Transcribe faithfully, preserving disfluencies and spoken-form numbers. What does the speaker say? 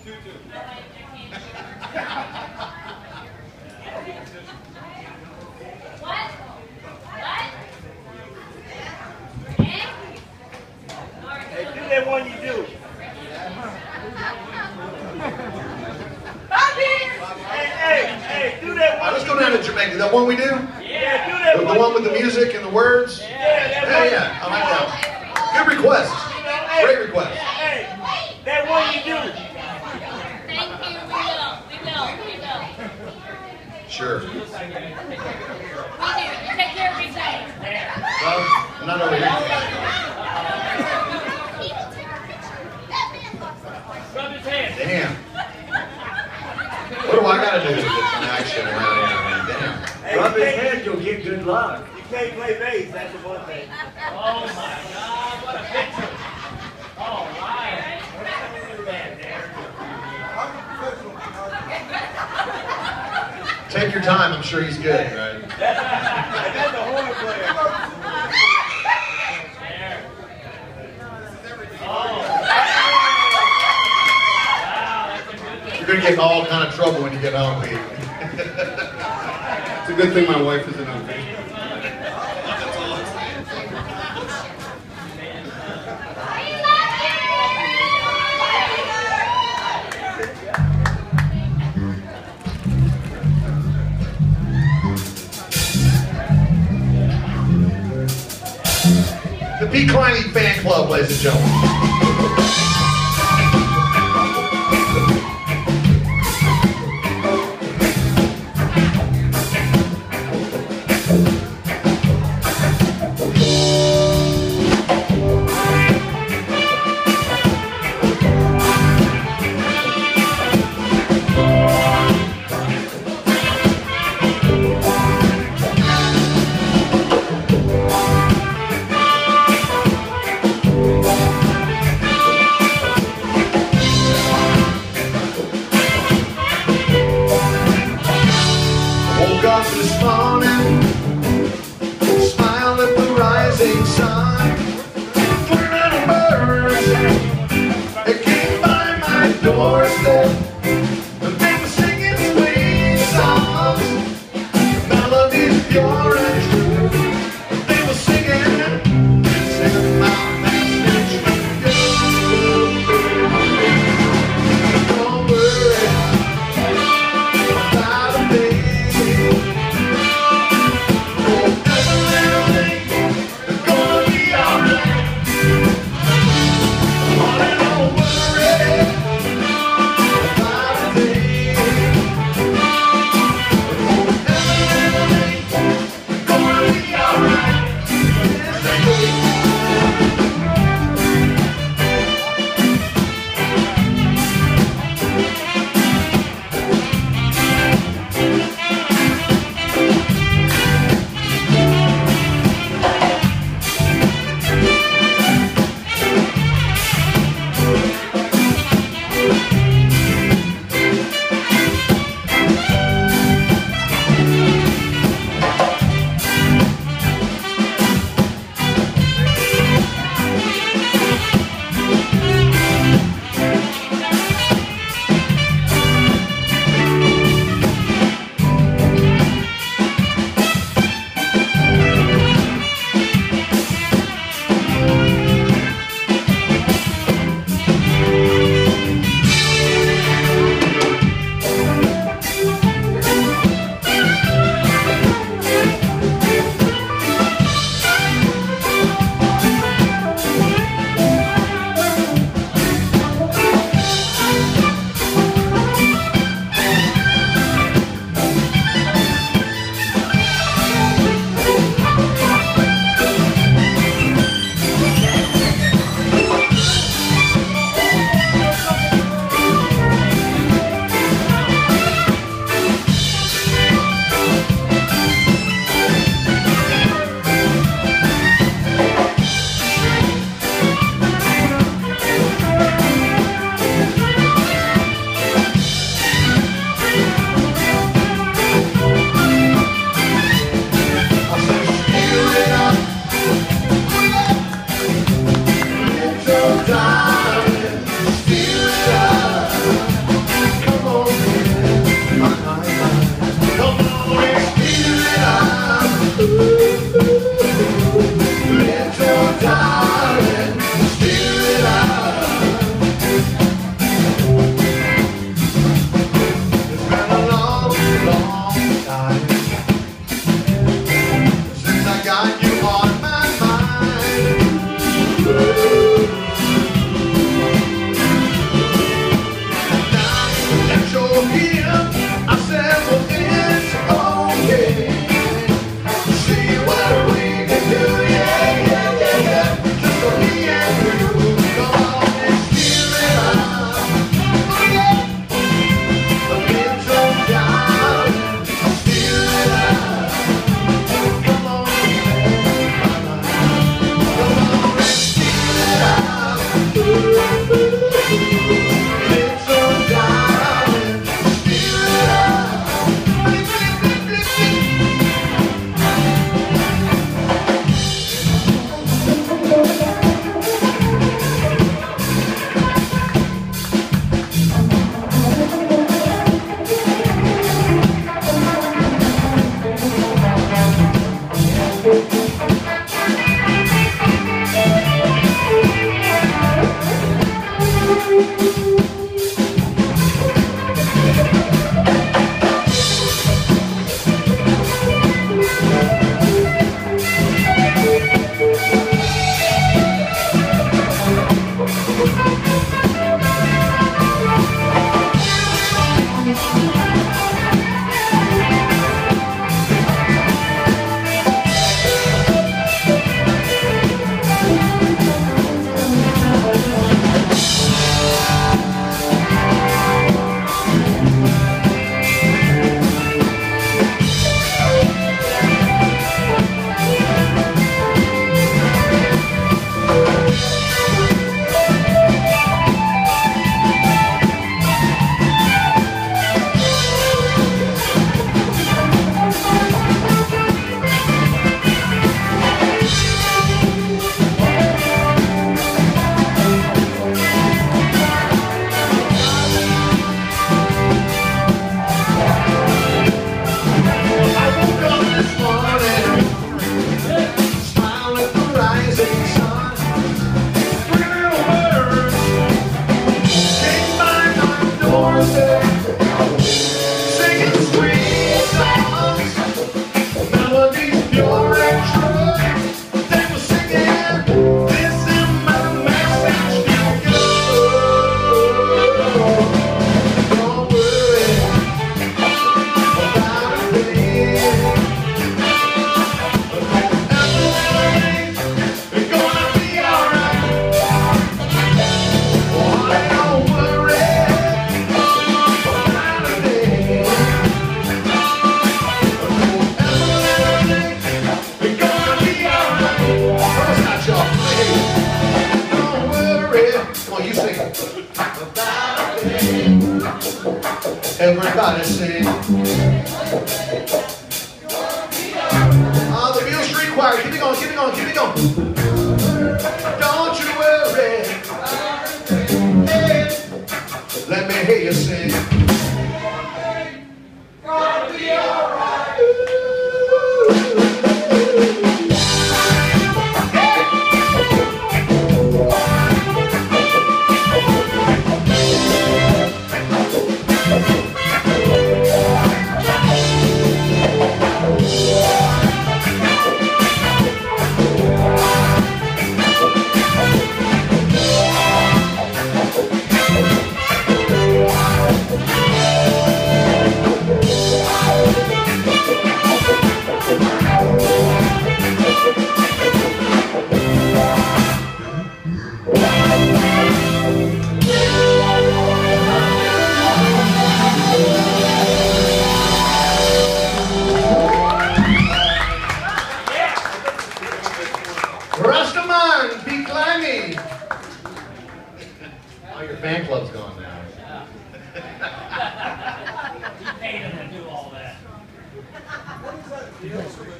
That one we do? Yeah, do that the, one. The one with the music and the words? Yeah, that yeah, one. yeah. I like that. Good request. Hey, Great request. Hey, that one you do. Thank you. We will. We will. We will. Sure. We do. Take care of each other. Well, I'm not over here. Rub his hand. Damn. What do I gotta do to get some action around here, man? Damn. Hey, rub his head, you'll get good luck. You can't play bass, that's the one thing. Oh my God, what a picture. All right. Take your time, I'm sure he's good, right? That's the horn player. There. Oh. You're gonna get in all kind of trouble when you get home, Pete. It's a good thing my wife isn't on Facebook. The Pete Kleine Fan Club, ladies and gentlemen. This morning, smile at the rising sun. Three little birds, they came by my doorstep, and they were singing sweet songs, melodies pure and true. They were singing, singing my message to you. Don't worry about a thing. Bye. Everybody sing. Ah, the Beale Street Choir. Keep it going, keep it going, keep it going. Don't you worry. Hey, let me hear you sing. Gonna be alright. Rastaman, be climbing. Oh, your fan club's gone now. You paid him to do all that.